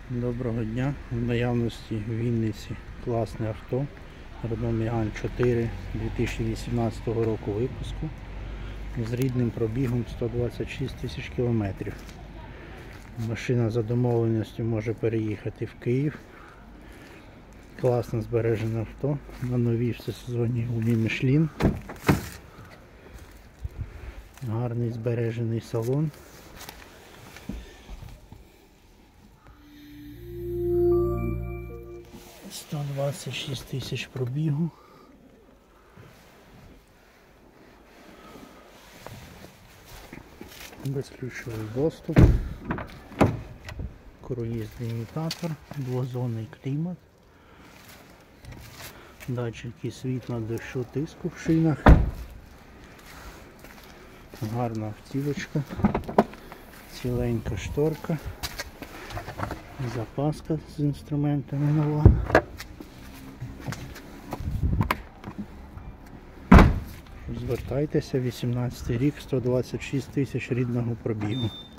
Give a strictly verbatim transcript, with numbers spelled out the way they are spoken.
Доброго дня! В наявності в Вінниці класне авто Renault Megane чотири дві тисячі вісімнадцятого року випуску з рідним пробігом сто двадцять шість тисяч кілометрів. Машина за домовленістю може переїхати в Київ. Класно збережене авто на новій всесезонній гумі Michelin. Гарний збережений салон. сто двадцять шість тисяч пробігу. Безключовий доступ. Круїзний імітатор, двозонний клімат, датчики світла, дощу, тиску в шинах. Гарна автівочка, ціленька шторка, запаска з інструментами нова. Звертайтеся, вісімнадцятий рік, сто двадцять шість тисяч рідного пробігу.